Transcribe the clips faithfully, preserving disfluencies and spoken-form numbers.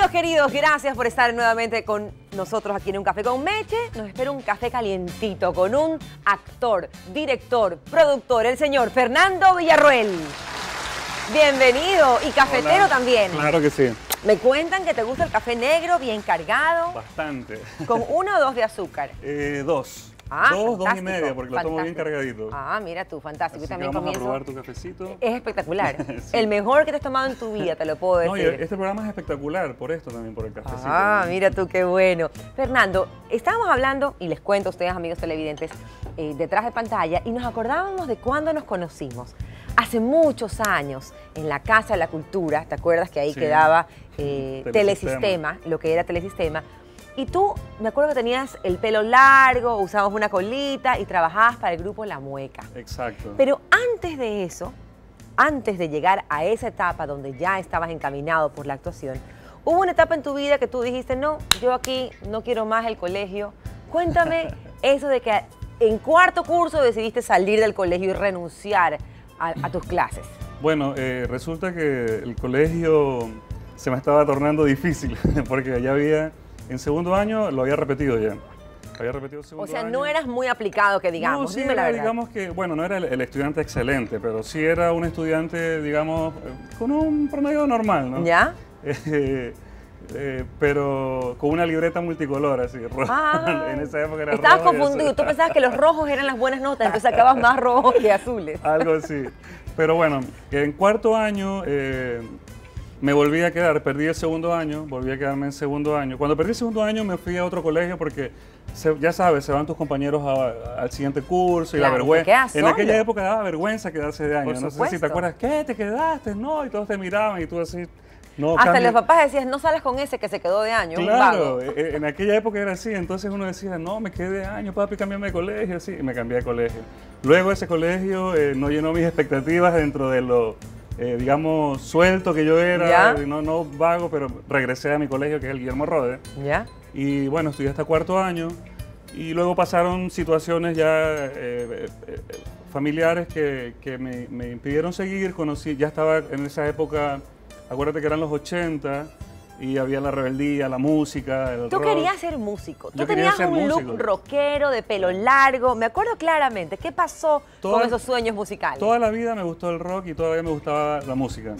Amigos queridos, gracias por estar nuevamente con nosotros aquí en Un Café con Meche. Nos espera un café calientito con un actor, director, productor, el señor Fernando Villarroel. Bienvenido y cafetero. Hola. También. Claro que sí. Me cuentan que te gusta el café negro, bien cargado. Bastante. ¿Con uno o dos de azúcar? Eh, dos. Ah, dos, fantástico, dos y media, porque fantástico. lo tomo bien cargadito. Ah, mira tú, fantástico. Así y también que vamos comienzo... a probar tu cafecito. Es espectacular. Sí. El mejor que te has tomado en tu vida, te lo puedo decir. No, y este programa es espectacular, por esto también, por el cafecito. Ah, mira tú, qué bueno. Fernando, estábamos hablando, y les cuento a ustedes, amigos televidentes, eh, detrás de pantalla, y nos acordábamos de cuándo nos conocimos. Hace muchos años, en la Casa de la Cultura, ¿te acuerdas que ahí sí. quedaba eh, Telesistema. Telesistema, lo que era Telesistema? Y tú, me acuerdo que tenías el pelo largo, usabas una colita y trabajabas para el grupo La Mueca. Exacto. Pero antes de eso, antes de llegar a esa etapa donde ya estabas encaminado por la actuación, hubo una etapa en tu vida que tú dijiste, no, yo aquí no quiero más el colegio. Cuéntame eso de que en cuarto curso decidiste salir del colegio y renunciar a, a tus clases. Bueno, eh, resulta que el colegio se me estaba tornando difícil porque ya había... En segundo año lo había repetido ya. Había repetido el segundo O sea, año. no eras muy aplicado, que digamos. No, sí Dime era, la verdad. digamos que, bueno, no era el, el estudiante excelente, pero sí era un estudiante, digamos, con un promedio normal, ¿no? ¿Ya? Eh, eh, pero con una libreta multicolor, así, roja. Ah, en esa época era estabas rojo. Estabas confundido. Tú pensabas que los rojos eran las buenas notas, entonces sacabas más rojos que azules. Algo así. Pero bueno, en cuarto año... Eh, me volví a quedar, perdí el segundo año, volví a quedarme en segundo año. Cuando perdí el segundo año me fui a otro colegio porque, se, ya sabes, se van tus compañeros a, al siguiente curso y claro, la vergüenza. En aquella época daba vergüenza quedarse de año. No sé si te acuerdas, ¿qué? ¿Te quedaste? No, y todos te miraban y tú así... No, hasta cambia. Los papás decían, no sales con ese que se quedó de año, claro, un vago. En aquella época era así, entonces uno decía, no, me quedé de año, papi, cámbiame de colegio, así, y me cambié de colegio. Luego ese colegio eh, no llenó mis expectativas dentro de lo... Eh, digamos, suelto que yo era, no, no vago, pero regresé a mi colegio, que es el Guillermo Rode. ¿Ya? Y bueno, estudié hasta cuarto año. Y luego pasaron situaciones ya eh, eh, familiares que, que me, me impidieron seguir. Conocí, ya estaba en esa época, acuérdate que eran los ochenta, y había la rebeldía, la música, el Tú rock. querías ser músico. Tú Yo tenías ser un músico. look rockero, de pelo largo. Me acuerdo claramente. ¿Qué pasó toda, con esos sueños musicales? Toda la vida me gustó el rock y todavía me gustaba la música.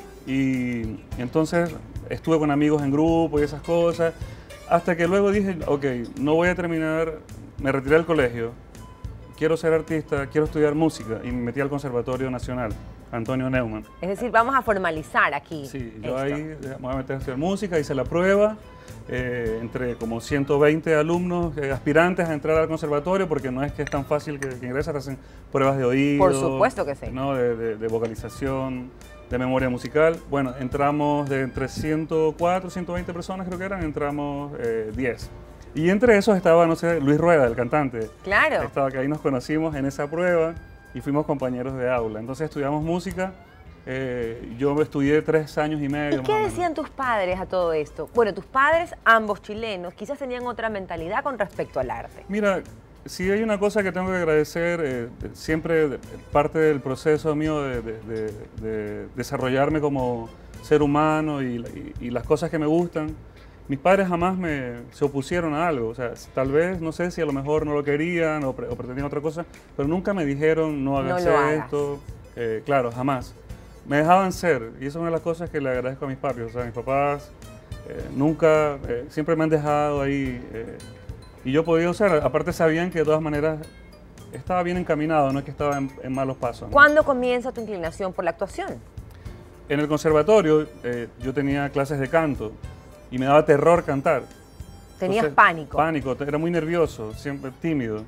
Y entonces estuve con amigos en grupo y esas cosas. Hasta que luego dije, ok, no voy a terminar, me retiré del colegio. Quiero ser artista, quiero estudiar música. Y me metí al Conservatorio Nacional. Antonio Neumann. Es decir, vamos a formalizar aquí. Sí, yo esto. ahí me voy a meter a estudiar música, hice la prueba, eh, entre como ciento veinte alumnos, eh, aspirantes a entrar al conservatorio, porque no es que es tan fácil que, que ingresas, te hacen pruebas de oído. Por supuesto que sí. ¿no? de, de, de vocalización, de memoria musical. Bueno, entramos de entre ciento cuatro, ciento veinte personas creo que eran, entramos eh, diez. Y entre esos estaba, no sé, Luis Rueda, el cantante. Claro. Estaba que ahí nos conocimos en esa prueba. Y fuimos compañeros de aula. Entonces estudiamos música. Eh, yo estudié tres años y medio. ¿Y qué decían tus padres a todo esto? Bueno, tus padres, ambos chilenos, quizás tenían otra mentalidad con respecto al arte. Mira, si hay una cosa que tengo que agradecer, eh, siempre parte del proceso mío de, de, de, de desarrollarme como ser humano y, y, y las cosas que me gustan. Mis padres jamás me, se opusieron a algo, o sea, tal vez, no sé si a lo mejor no lo querían o, pre, o pretendían otra cosa, pero nunca me dijeron no hagas no esto, eh, claro, jamás. Me dejaban ser, y eso es una de las cosas que le agradezco a mis papis, o sea, mis papás eh, nunca, eh, siempre me han dejado ahí, eh, y yo podía usar, aparte sabían que de todas maneras estaba bien encaminado, no es que estaba en, en malos pasos. ¿no? ¿Cuándo comienza tu inclinación por la actuación? En el conservatorio eh, yo tenía clases de canto, y me daba terror cantar. ¿Tenías Entonces, pánico? Pánico, era muy nervioso, siempre tímido.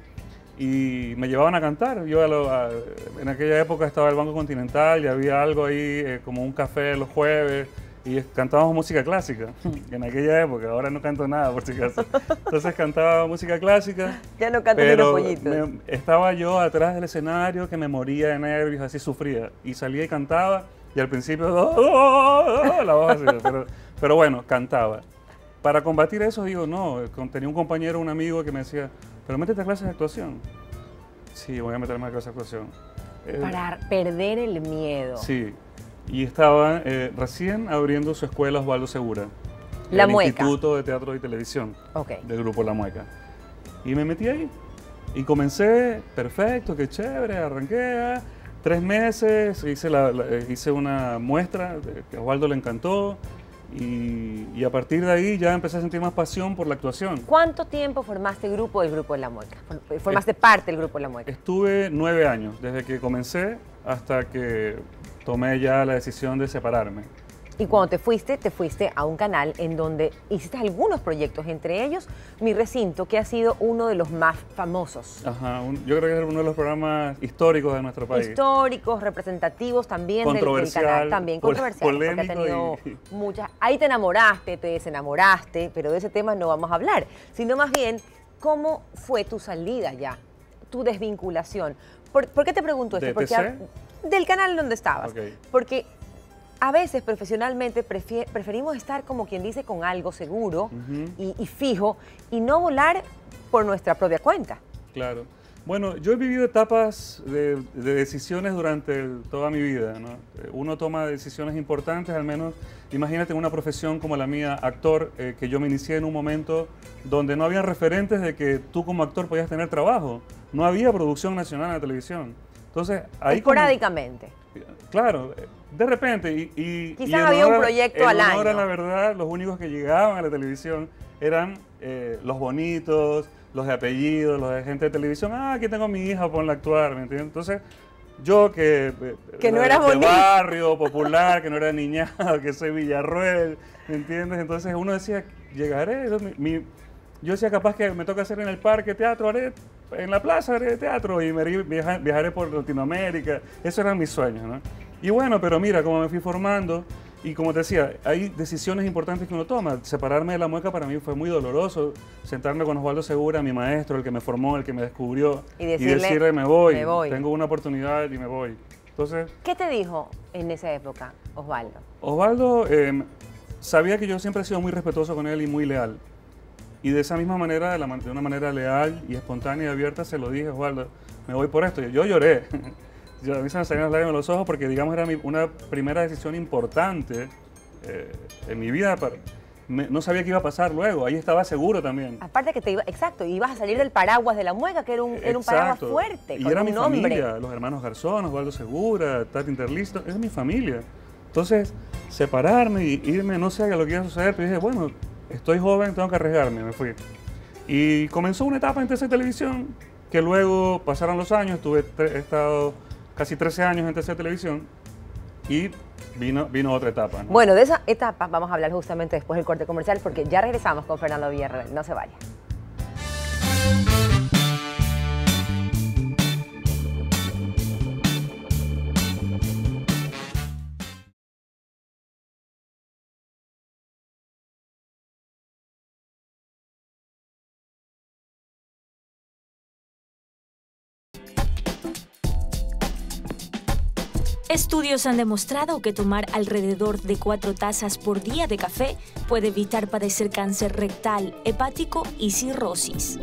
Y me llevaban a cantar. Yo a lo, a, en aquella época estaba el Banco Continental y había algo ahí, eh, como un café los jueves, y cantábamos música clásica. En aquella época, ahora no canto nada, por si acaso. Entonces cantaba música clásica. Ya no cantas ni los pollitos. Me, estaba yo atrás del escenario que me moría de nervios, así sufría. Y salía y cantaba, y al principio, oh, oh, oh, la voz así, pero... Pero bueno, cantaba. Para combatir eso, digo, no, tenía un compañero, un amigo que me decía, pero métete a clases de actuación. Sí, voy a meterme a clases de actuación. Para eh, perder el miedo. Sí, y estaba eh, recién abriendo su escuela Osvaldo Segura. La el Mueca. Instituto de Teatro y Televisión Okay. del Grupo La Mueca. Y me metí ahí. Y comencé, perfecto, qué chévere, arranqué. Tres meses, hice, la, la, hice una muestra que a Osvaldo le encantó. Y, y a partir de ahí ya empecé a sentir más pasión por la actuación. ¿Cuánto tiempo formaste grupo del Grupo de La Mueca? ¿Formaste parte del Grupo de La Mueca? Estuve nueve años, desde que comencé hasta que tomé ya la decisión de separarme. Y cuando te fuiste, te fuiste a un canal en donde hiciste algunos proyectos, entre ellos Mi Recinto, que ha sido uno de los más famosos. Ajá, un, yo creo que es uno de los programas históricos de nuestro país. Históricos, representativos también del, del canal. También controversial, porque ha tenido y... muchas... Ahí te enamoraste, te desenamoraste, pero de ese tema no vamos a hablar, sino más bien, ¿cómo fue tu salida ya? Tu desvinculación. ¿Por, ¿por qué te pregunto esto? ¿De Porque a, del canal donde estabas. Okay. Porque a veces profesionalmente prefier, preferimos estar como quien dice con algo seguro uh-huh. y, y fijo y no volar por nuestra propia cuenta. Claro. Bueno, yo he vivido etapas de, de decisiones durante el, toda mi vida, ¿no? Uno toma decisiones importantes, al menos, imagínate en una profesión como la mía, actor, eh, que yo me inicié en un momento donde no había referentes de que tú como actor podías tener trabajo. No había producción nacional en la televisión. Entonces, ahí esporádicamente. Como, claro, de repente. Y, y, Quizás y había un a, proyecto al año. Ahora, la verdad, los únicos que llegaban a la televisión eran eh, los bonitos, los de apellidos, los de gente de televisión. Ah, aquí tengo a mi hija, ponla a actuar, ¿me entiendes? Entonces, yo que, que de, no era de barrio, popular, que no era niñado, que soy Villarruel, ¿me entiendes? Entonces uno decía, llegaré. Mi, mi, yo decía, capaz que me toca hacer en el parque teatro, haré en la plaza haré teatro y me viaja, viajaré por Latinoamérica. Esos eran mis sueños, ¿no? Y bueno, pero mira, como me fui formando, y como te decía, hay decisiones importantes que uno toma. Separarme de La Mueca para mí fue muy doloroso. Sentarme con Osvaldo Segura, mi maestro, el que me formó, el que me descubrió, y decirle, y decirle me, voy, me voy, tengo una oportunidad y me voy. Entonces, ¿qué te dijo en esa época Osvaldo? Osvaldo eh, sabía que yo siempre he sido muy respetuoso con él y muy leal. Y de esa misma manera, de, la, de una manera leal y espontánea y abierta, se lo dije, Osvaldo, me voy por esto. Y yo lloré. Yo, a mí se me salían las lágrimas de los ojos porque, digamos, era mi, una primera decisión importante eh, en mi vida. Para, me, no sabía qué iba a pasar luego, ahí estaba seguro también. Aparte que te iba, exacto, ibas a salir del paraguas de La Mueca, que era un, era un paraguas fuerte, y con era un mi nombre. familia, los hermanos Garzón, Osvaldo Segura, Tati Interlisto, es mi familia. Entonces, separarme y irme, no sé a lo que iba a suceder, pero dije, bueno, estoy joven, tengo que arriesgarme, me fui. Y comenzó una etapa en T C Televisión, que luego pasaron los años, estuve, he estado casi trece años en T C Televisión, y vino, vino otra etapa, ¿no? Bueno, de esa etapa vamos a hablar justamente después del corte comercial, porque ya regresamos con Fernando Villarroel, no se vaya. Estudios han demostrado que tomar alrededor de cuatro tazas por día de café puede evitar padecer cáncer rectal, hepático y cirrosis.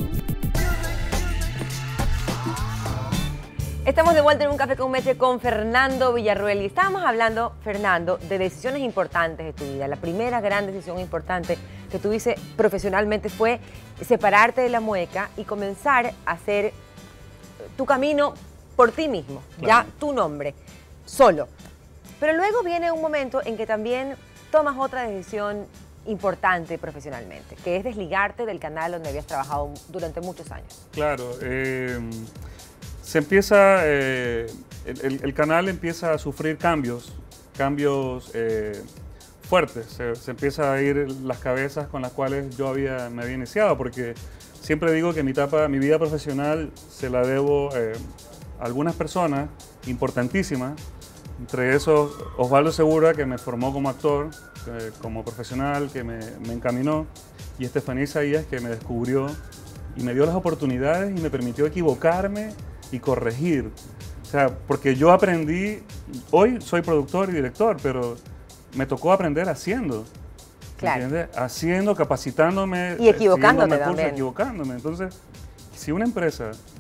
Estamos de vuelta en Un Café con Meche con Fernando Villarroel y estábamos hablando, Fernando, de decisiones importantes de tu vida. La primera gran decisión importante que tuviste profesionalmente fue separarte de La Mueca y comenzar a hacer tu camino por ti mismo, claro. Ya tu nombre. Solo. Pero luego viene un momento en que también tomas otra decisión importante profesionalmente, que es desligarte del canal donde habías trabajado durante muchos años. Claro. Eh, se empieza, eh, el, el canal empieza a sufrir cambios, cambios eh, fuertes. Se, se empieza a ir las cabezas con las cuales yo había, me había iniciado, porque siempre digo que mi etapa, mi vida profesional se la debo eh, a algunas personas importantísimas. Entre esos, Osvaldo Segura, que me formó como actor, que, como profesional, que me, me encaminó, y Estefanía Isaías, que me descubrió y me dio las oportunidades y me permitió equivocarme y corregir. O sea, porque yo aprendí, hoy soy productor y director, pero me tocó aprender haciendo. Claro. ¿Entiendes? Haciendo, capacitándome. Y equivocándote también. Equivocándome. Entonces, si una empresa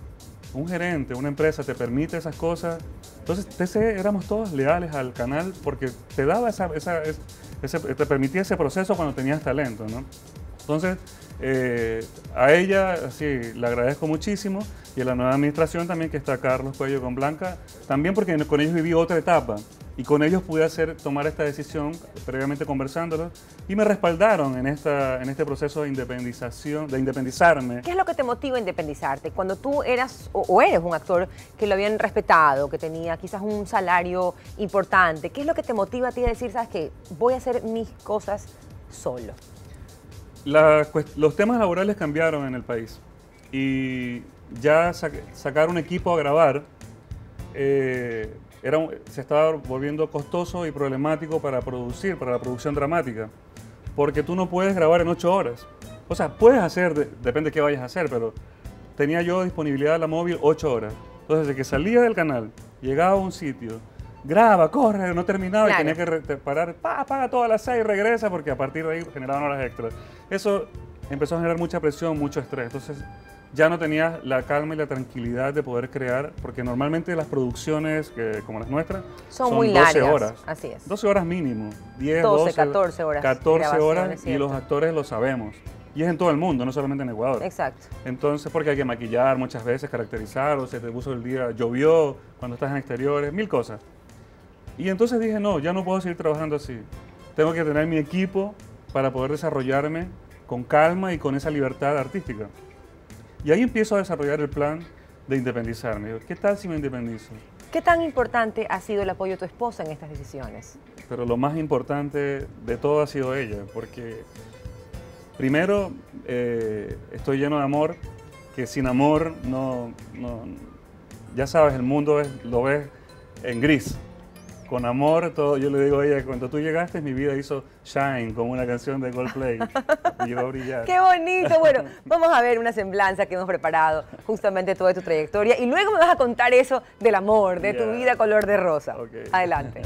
un gerente, una empresa te permite esas cosas, entonces T C éramos todos leales al canal porque te daba esa, esa, ese, te permitía ese proceso cuando tenías talento, ¿no? Entonces, eh, a ella sí, le agradezco muchísimo, y a la nueva administración también, que está Carlos Cuello con Blanca, también porque con ellos viví otra etapa, y con ellos pude hacer, tomar esta decisión, previamente conversándolo, y me respaldaron en, esta, en este proceso de independización, de independizarme. ¿Qué es lo que te motiva a independizarte? Cuando tú eras o, o eres un actor que lo habían respetado, que tenía quizás un salario importante, ¿qué es lo que te motiva a ti a decir, sabes qué, voy a hacer mis cosas solo? La, los temas laborales cambiaron en el país, y ya sac, sacar un equipo a grabar eh, era un, se estaba volviendo costoso y problemático para producir, para la producción dramática, porque tú no puedes grabar en ocho horas. O sea, puedes hacer, de, depende de qué vayas a hacer, pero tenía yo disponibilidad de la móvil ocho horas. Entonces, desde que salía del canal, llegaba a un sitio, graba, corre, no terminaba, claro, y tenía que re, parar, pa, paga todas las seis y regresa, porque a partir de ahí generaban horas extras. Eso empezó a generar mucha presión, mucho estrés. Entonces, ya no tenía la calma y la tranquilidad de poder crear, porque normalmente las producciones que, como las nuestras son, son muy doce largas, horas. Así es. doce horas mínimo, diez, doce, doce, catorce horas. catorce horas, y los actores lo sabemos. Y es en todo el mundo, no solamente en Ecuador. Exacto. Entonces, porque hay que maquillar muchas veces, caracterizar, o se te puso el día, llovió, cuando estás en exteriores, mil cosas. Y entonces dije, no, ya no puedo seguir trabajando así. Tengo que tener mi equipo para poder desarrollarme con calma y con esa libertad artística. Y ahí empiezo a desarrollar el plan de independizarme. ¿Qué tal si me independizo? ¿Qué tan importante ha sido el apoyo de tu esposa en estas decisiones? Pero lo más importante de todo ha sido ella, porque primero eh, estoy lleno de amor, que sin amor no, no ya sabes, el mundo es, lo ves en gris. Con amor, todo, yo le digo a ella, cuando tú llegaste, mi vida hizo shine, como una canción de Coldplay, y llegó a brillar. ¡Qué bonito! Bueno, vamos a ver una semblanza que hemos preparado justamente toda tu trayectoria, y luego me vas a contar eso del amor, de yeah. tu vida color de rosa. Okay. Adelante.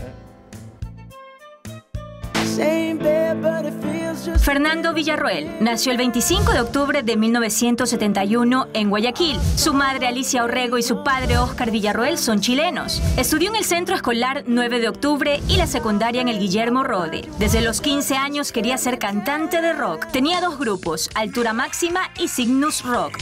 Fernando Villarroel nació el veinticinco de octubre de mil novecientos setenta y uno en Guayaquil. Su madre Alicia Orrego y su padre Óscar Villarroel son chilenos. Estudió en el Centro Escolar nueve de octubre y la secundaria en el Guillermo Rode. Desde los quince años quería ser cantante de rock. Tenía dos grupos, Altura Máxima y Cygnus Rock.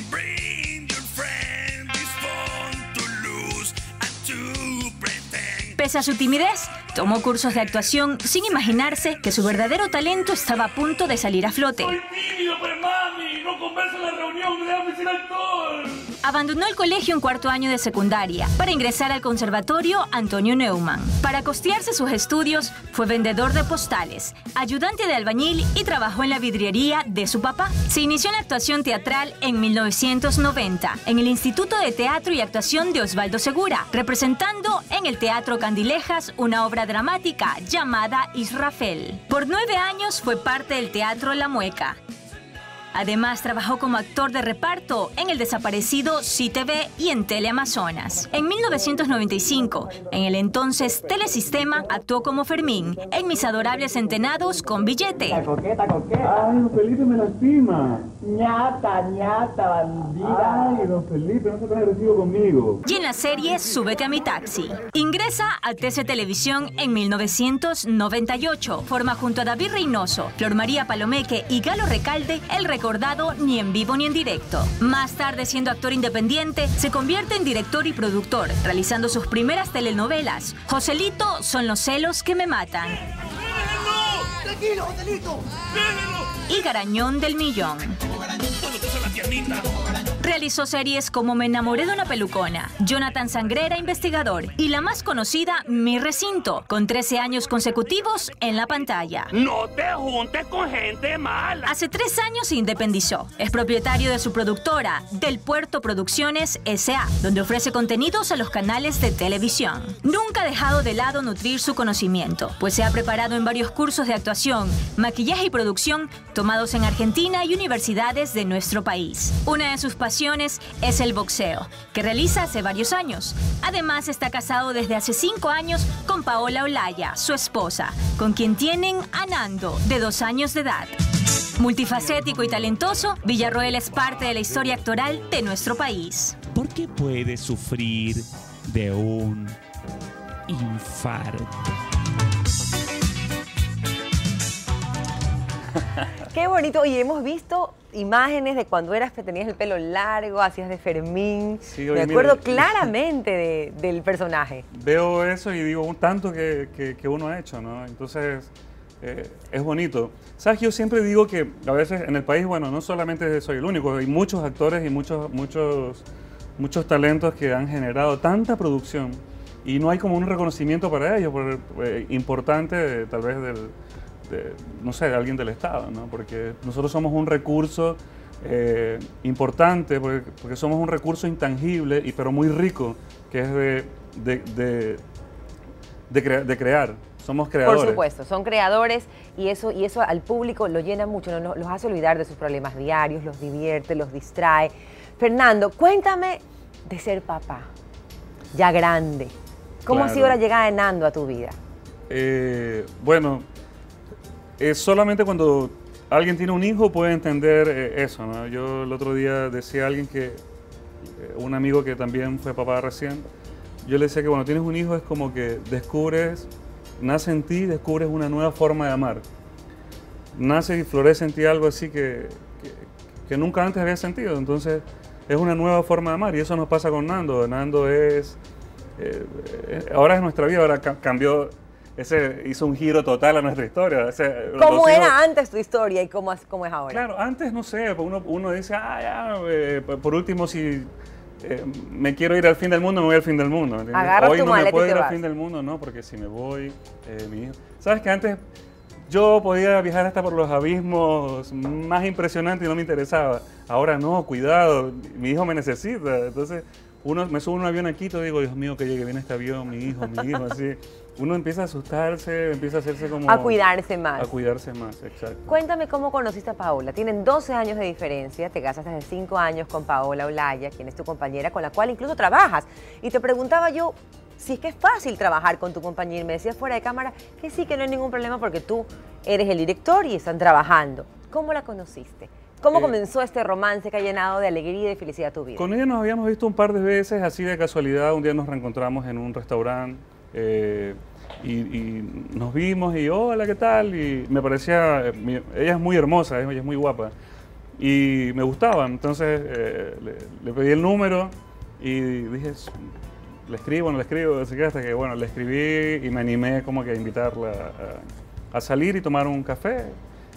Pese a su timidez, tomó cursos de actuación sin imaginarse que su verdadero talento estaba a punto de salir a flote. ¡Soy tímido, pero mami! ¡No converso en la reunión! ¡Déjame ser actor! Abandonó el colegio en cuarto año de secundaria para ingresar al Conservatorio Antonio Neumann. Para costearse sus estudios, fue vendedor de postales, ayudante de albañil y trabajó en la vidriería de su papá. Se inició en la actuación teatral en mil novecientos noventa en el Instituto de Teatro y Actuación de Osvaldo Segura, representando en el Teatro Candilejas una obra dramática llamada Israfel. Por nueve años fue parte del Teatro La Mueca. Además, trabajó como actor de reparto en el desaparecido C T V y en Teleamazonas. En mil novecientos noventa y cinco, en el entonces Telesistema, actuó como Fermín en Mis Adorables Entenados con Billete. Coqueta, coqueta. Ay, don Felipe me lastima. ñata, ñata, bandida. Ay, don Felipe, no se tan agresivo conmigo. Y en la serie Súbete a mi taxi. Ingresa a T C Televisión en mil novecientos noventa y ocho. Forma junto a David Reynoso, Flor María Palomeque y Galo Recalde el recordado Ni en Vivo ni en Directo. Más tarde, siendo actor independiente, se convierte en director y productor, realizando sus primeras telenovelas. Joselito, Son los celos que me matan. ¡Déjenlo! ¡Tranquilo, Joselito! ¡Déjenlo! Y Garañón del Millón. Realizó series como Me enamoré de una pelucona, Jonathan Sangrera investigador y la más conocida Mi recinto, con trece años consecutivos en la pantalla. ¡No te juntes con gente mala! Hace tres años se independizó. Es propietario de su productora, Del Puerto Producciones S A, donde ofrece contenidos a los canales de televisión. Nunca ha dejado de lado nutrir su conocimiento, pues se ha preparado en varios cursos de actuación, maquillaje y producción tomados en Argentina y universidades de nuestro país. Una de sus pasiones es el boxeo, que realiza hace varios años. Además, está casado desde hace cinco años con Paola Olaya, su esposa, con quien tienen a Nando, de dos años de edad. Multifacético y talentoso, Villarroel es parte de la historia actoral de nuestro país. ¿Por qué que puede sufrir de un infarto. Qué bonito. Y hemos visto imágenes de cuando eras que tenías el pelo largo, hacías de Fermín. Sí, oye, Me acuerdo mira, claramente de- del personaje. Veo eso y digo, un tanto que, que- que uno ha hecho, ¿no? Entonces, eh, es bonito. ¿Sabes? Yo siempre digo que a veces en el país, bueno, no solamente soy el único, hay muchos actores y muchos, muchos, muchos talentos que han generado tanta producción y no hay como un reconocimiento para ellos, por, eh, importante, eh, tal vez del... De, no sé, de alguien del Estado, ¿no? Porque nosotros somos un recurso eh, importante, porque, porque somos un recurso intangible, y, pero muy rico, que es de, de, de, de, crea, de crear. Somos creadores. Por supuesto, son creadores y eso, y eso al público lo llena mucho, ¿no? Los, los hace olvidar de sus problemas diarios, los divierte, los distrae. Fernando, cuéntame de ser papá, ya grande. ¿Cómo Claro. ha sido la llegada de Nando a tu vida? Eh, bueno, eh, solamente cuando alguien tiene un hijo puede entender eh, eso, ¿no? Yo el otro día decía a alguien que, eh, un amigo que también fue papá recién, yo le decía que cuando tienes un hijo es como que descubres, nace en ti, descubres una nueva forma de amar. Nace y florece en ti algo así que, que, que nunca antes habías sentido, entonces es una nueva forma de amar y eso nos pasa con Nando. Nando es, eh, eh, ahora es nuestra vida, ahora ca cambió. Ese hizo un giro total a nuestra historia. Ese, ¿Cómo era hijos, antes tu historia y cómo, cómo es ahora? Claro, antes no sé, uno, uno dice, ah, ya, eh, por último, si eh, me quiero ir al fin del mundo, me voy al fin del mundo. ¿Entiendes? Agarras Hoy tu no me maleta y puedo te ir al vas. fin del mundo, no, porque si me voy, eh, mi hijo. ¿Sabes que antes yo podía viajar hasta por los abismos más impresionantes y no me interesaba? Ahora no, cuidado, mi hijo me necesita. Entonces, uno me subo a un avión aquí y digo, Dios mío, que llegue bien este avión, mi hijo, mi hijo, así. Uno empieza a asustarse, empieza a hacerse como... A cuidarse más. A cuidarse más, exacto. Cuéntame cómo conociste a Paola. Tienen doce años de diferencia, te casaste hace cinco años con Paola Olaya, quien es tu compañera, con la cual incluso trabajas. Y te preguntaba yo si es que es fácil trabajar con tu compañera. Y me decías fuera de cámara que sí, que no hay ningún problema porque tú eres el director y están trabajando. ¿Cómo la conociste? ¿Cómo Eh, comenzó este romance que ha llenado de alegría y de felicidad tu vida? Con ella nos habíamos visto un par de veces, así de casualidad. Un día nos reencontramos en un restaurante eh, y, y nos vimos y hola, ¿qué tal? Y me parecía, eh, mi- ella es muy hermosa, ella es muy guapa y me gustaba. Entonces eh, le, le pedí el número y dije, le escribo, no le escribo, así que hasta que bueno, le escribí y me animé como que a invitarla a, a salir y tomar un café.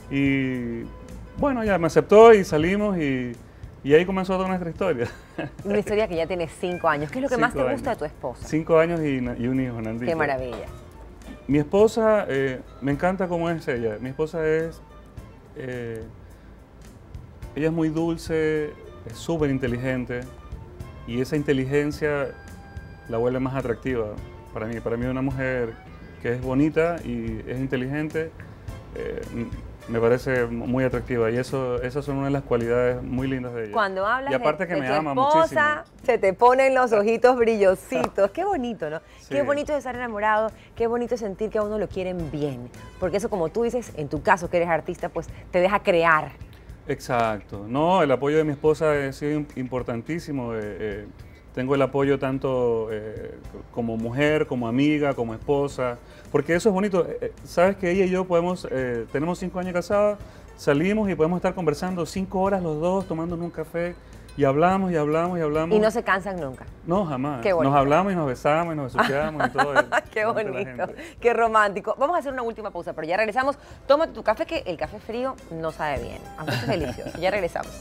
Y bueno, ya me aceptó y salimos y, y ahí comenzó toda nuestra historia. Una historia que ya tiene cinco años. ¿Qué es lo que más te Cinco gusta de años. tu esposa? Cinco años y, na- y un hijo, Nandito. Qué maravilla. Mi esposa, eh, me encanta cómo es ella. Mi esposa es, eh, ella es muy dulce, es súper inteligente y esa inteligencia la vuelve más atractiva para mí. Para mí una mujer que es bonita y es inteligente, eh, m- me parece muy atractiva y eso, esas son una de las cualidades muy lindas de ella. Cuando hablas y aparte de, que de me tu ama esposa, muchísimo. se te ponen los ojitos brillositos. Qué bonito, ¿no? Sí. Qué bonito es estar enamorado, qué bonito es sentir que a uno lo quieren bien. Porque eso, como tú dices, en tu caso que eres artista, pues te deja crear. Exacto. No, el apoyo de mi esposa ha sido im- importantísimo. eh, eh, tengo el apoyo tanto eh, como mujer, como amiga, como esposa, porque eso es bonito. Eh, eh, Sabes que ella y yo podemos, eh, tenemos cinco años casados, salimos y podemos estar conversando cinco horas los dos, tomándonos un café y hablamos y hablamos y hablamos. Y no se cansan nunca. No, jamás. Qué bonito. Nos hablamos y nos besamos y nos besuqueamos y todo. Qué delante de la bonito, gente. qué romántico. Vamos a hacer una última pausa, pero ya regresamos. Tómate tu café, que el café frío no sabe bien, aunque es delicioso. Ya regresamos.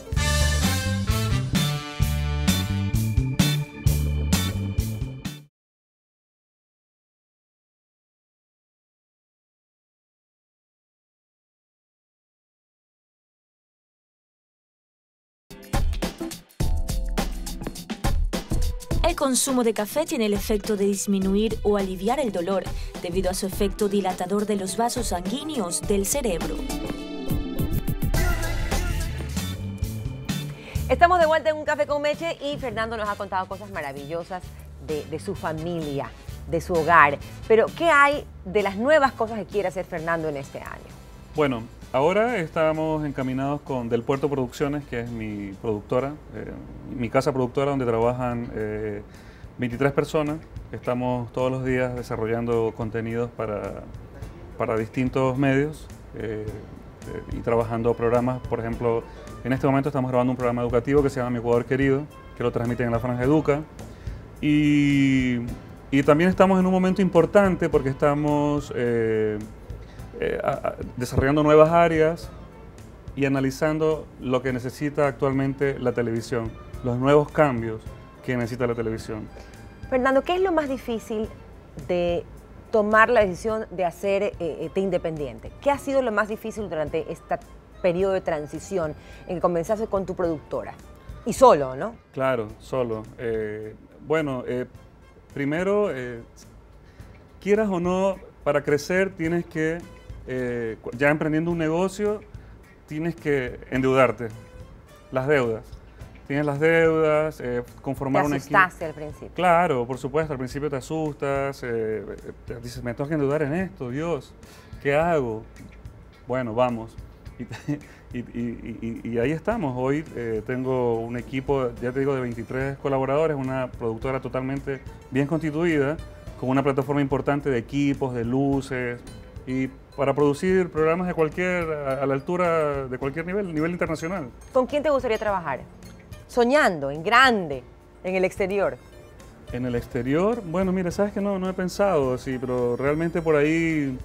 El consumo de café tiene el efecto de disminuir o aliviar el dolor debido a su efecto dilatador de los vasos sanguíneos del cerebro. Estamos de vuelta en Un Café con Meche y Fernando nos ha contado cosas maravillosas de, de su familia, de su hogar. Pero, ¿qué hay de las nuevas cosas que quiere hacer Fernando en este año? Bueno, Ahora estamos encaminados con Del Puerto Producciones, que es mi productora, eh, mi casa productora donde trabajan eh, veintitrés personas. Estamos todos los días desarrollando contenidos para, para distintos medios eh, eh, y trabajando programas. Por ejemplo, en este momento estamos grabando un programa educativo que se llama Mi Ecuador Querido, que lo transmiten en la Franja Educa. Y, y también estamos en un momento importante porque estamos eh, eh, a, a, desarrollando nuevas áreas y analizando lo que necesita actualmente la televisión, los nuevos cambios que necesita la televisión. Fernando, ¿qué es lo más difícil de tomar la decisión de hacer eh, de independiente? ¿Qué ha sido lo más difícil durante este periodo de transición en que comenzaste con tu productora? Y solo, ¿no? Claro, solo. Eh, bueno, eh, primero, eh, quieras o no, para crecer tienes que, eh, ya emprendiendo un negocio, tienes que endeudarte, las deudas. Tienes las deudas, eh, conformar un equipo. ¿Te asustaste al principio? Claro, por supuesto, al principio te asustas, eh, te dices, me tengo que endeudar en esto, Dios, ¿qué hago? Bueno, vamos. Y, y, y, y, y ahí estamos. Hoy eh, tengo un equipo, ya te digo, de veintitrés colaboradores, una productora totalmente bien constituida, con una plataforma importante de equipos, de luces, y para producir programas de cualquier, a, a la altura de cualquier nivel, nivel internacional. ¿Con quién te gustaría trabajar? Soñando, en grande, en el exterior. En el exterior, bueno, mira, sabes que no, no he pensado así, pero realmente por ahí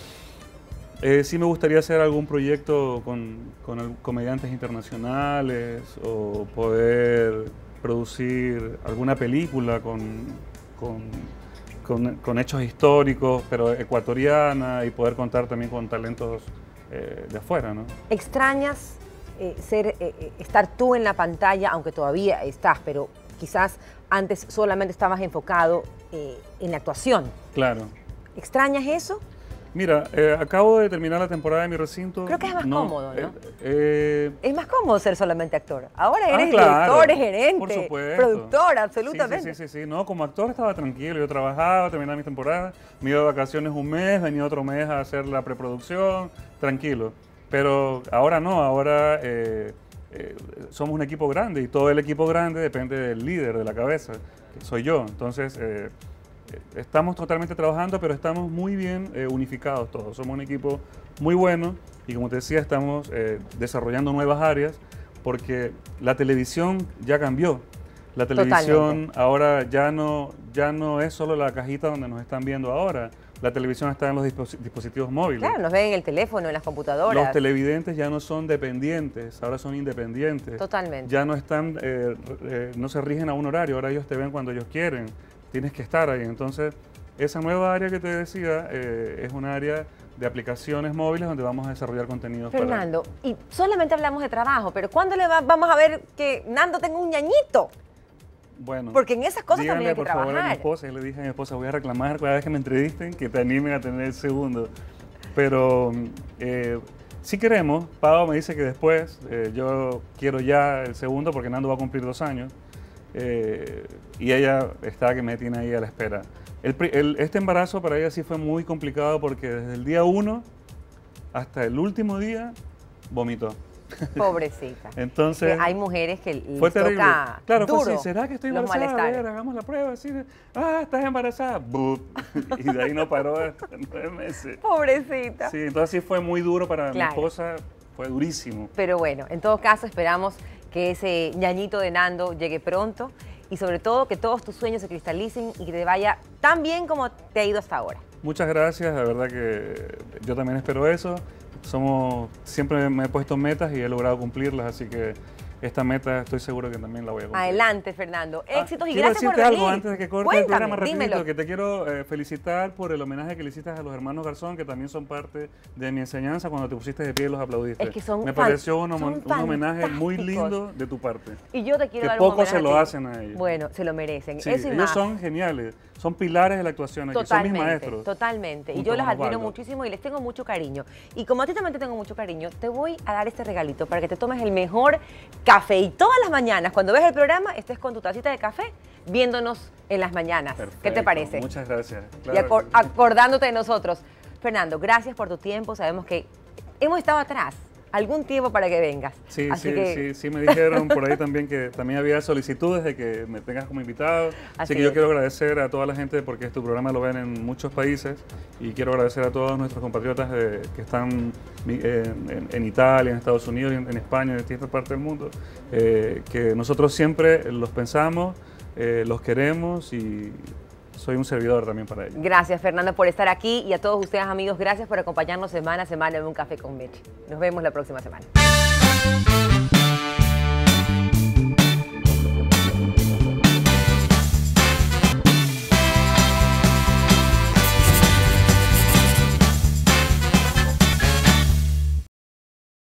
eh, sí me gustaría hacer algún proyecto con, con el, comediantes internacionales o poder producir alguna película con, con, con, con hechos históricos, pero ecuatoriana, y poder contar también con talentos eh, de afuera, ¿no? ¿Extrañas Eh, ser, eh, estar tú en la pantalla, aunque todavía estás, pero quizás antes solamente estabas enfocado eh, en la actuación? Claro. ¿Extrañas eso? Mira, eh, acabo de terminar la temporada de Mi Recinto. Creo que es más no, cómodo, ¿no? Eh, eh, es más cómodo ser solamente actor. Ahora eres ah, claro, director, gerente, por supuesto. productor, absolutamente. Sí, sí, sí, sí, no, como actor estaba tranquilo, yo trabajaba, terminaba mi temporada, me iba de vacaciones un mes, venía otro mes a hacer la preproducción, tranquilo. Pero ahora no, ahora eh, eh, somos un equipo grande y todo el equipo grande depende del líder, de la cabeza, que soy yo. Entonces, eh, estamos totalmente trabajando, pero estamos muy bien eh, unificados todos. Somos un equipo muy bueno y, como te decía, estamos eh, desarrollando nuevas áreas porque la televisión ya cambió. La televisión Totalmente. ahora ya no, ya no es solo la cajita donde nos están viendo ahora. La televisión está en los dispos dispositivos móviles. Claro, nos ven en el teléfono, en las computadoras. Los televidentes ya no son dependientes, ahora son independientes. Totalmente. Ya no están, eh, eh, no se rigen a un horario, ahora ellos te ven cuando ellos quieren. Tienes que estar ahí. Entonces, esa nueva área que te decía eh, es un área de aplicaciones móviles donde vamos a desarrollar contenidos. Fernando, para... y solamente hablamos de trabajo, pero ¿cuándo le va, vamos a ver que Nando tenga un ñañito? Bueno, porque en esas cosas díganle, también hay que por trabajar. favor, a mi esposa, yo le dije a mi esposa, voy a reclamar cada vez que me entrevisten que te animen a tener el segundo. Pero eh, sí queremos, Pau me dice que después, eh, yo quiero ya el segundo porque Nando va a cumplir dos años eh, y ella está que me tiene ahí a la espera. El, el, este embarazo para ella sí fue muy complicado porque desde el día uno hasta el último día vomitó. Pobrecita. Entonces, que hay mujeres que les fue terrible. Toca claro, duro fue así, ¿será que estoy embarazada? A ver, hagamos la prueba. Así de, ah, estás embarazada. Bup. Y de ahí no paró hasta nueve meses. Pobrecita. Sí, entonces sí fue muy duro para claro. mi esposa, fue durísimo. Pero bueno, en todo caso esperamos que ese ñañito de Nando llegue pronto y sobre todo que todos tus sueños se cristalicen y que te vaya tan bien como te ha ido hasta ahora. Muchas gracias, la verdad que yo también espero eso. Somos, siempre me he puesto metas y he logrado cumplirlas, así que esta meta estoy seguro que también la voy a cumplir. Adelante, Fernando. Éxitos ah, y gracias por venir. Quiero decirte algo antes de que corte Cuéntame, el programa rapidito, dímelo. que te quiero eh, felicitar por el homenaje que le hiciste a los hermanos Garzón, que también son parte de mi enseñanza. Cuando te pusiste de pie los aplaudiste. Es que son Me pareció un, son un homenaje muy lindo de tu parte. Y yo te quiero que dar poco un se lo hacen a ellos. Bueno, se lo merecen. Sí, Eso y ellos más. son geniales, son pilares de la actuación aquí, Totalmente, son mis maestros. Totalmente, y junto yo los con admiro Osvaldo. muchísimo y les tengo mucho cariño. Y como a ti también te tengo mucho cariño, te voy a dar este regalito para que te tomes el mejor café. Y todas las mañanas, cuando ves el programa, estés con tu tacita de café viéndonos en las mañanas. Perfecto, ¿Qué te parece? Muchas gracias. Y Claro acor que sí. acordándote de nosotros. Fernando, gracias por tu tiempo. Sabemos que hemos estado atrás algún tiempo para que vengas. Sí, Así sí, que... sí, sí, me dijeron por ahí también que también había solicitudes de que me tengas como invitado. Así, Así que yo es. quiero agradecer a toda la gente porque tu programa lo ven en muchos países y quiero agradecer a todos nuestros compatriotas de- que están eh, en, en Italia, en Estados Unidos, en, en España, en distintas partes del mundo, eh, que nosotros siempre los pensamos, eh, los queremos y soy un servidor también para ellos. Gracias, Fernando, por estar aquí y a todos ustedes, amigos, gracias por acompañarnos semana a semana en Un Café con Meche. Nos vemos la próxima semana.